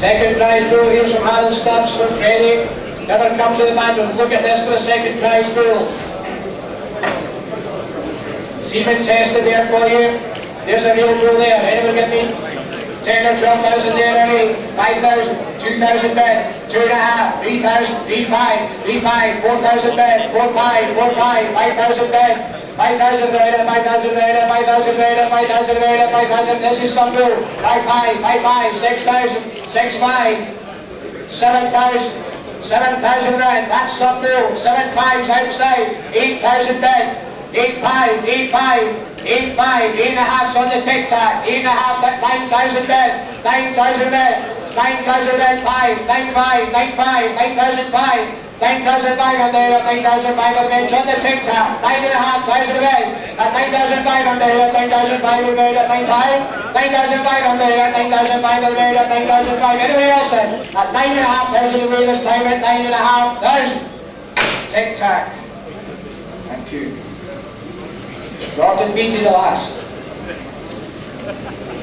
Second prize bull here from HC Stubbs for Freddie. Never comes to the bundle. Look at this for a second prize bull. Semen tested there for you. There's a real bull there. Anyone get me? 10 or 12,000 there, Eddie. 5,000, 2,000 bed, 2.5, 3,000, 3,500, 3,500, 4,000 bed, 4,500, 4,500, 5,000 bed, 5,000 rider, 5,000 rider, 5,000 rider, 5,000 rider, 5,000. This is some bull. 5,500, 5,500, 6,000, 6,500, 7,000. 7,000 rand, that's some bull. 7,500's outside. 8,000 bed. 8,500, 8,500, 8,500, 8.5's on the tic-tac. 8.5, 9,000 bed. 9,000 bed. 9,000 bed, 5, 9,500, 9,500, 9,500. 9,500, 9,500 beds on the tic-tac. 9,500 bed. At 9,500, 9,500 bed at 9,500. 9,500, 9,500 bed at 9,500. Anybody else then? At 9,500 away this time at 9,500. Tic-tac. Thank you. Thrunton beat you the last.